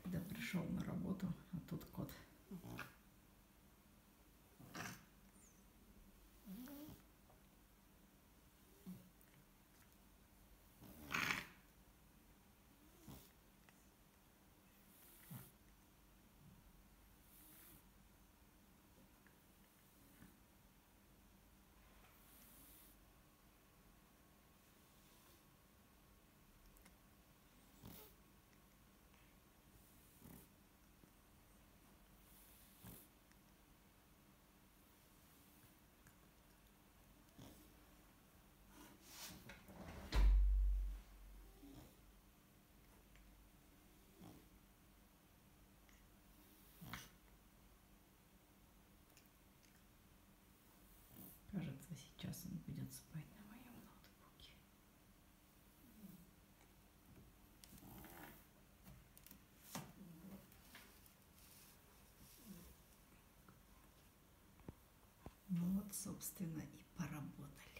когда пришел на работу, а тут кот. Кажется, сейчас он будет спать на моем ноутбуке. Ну вот, собственно, и поработали.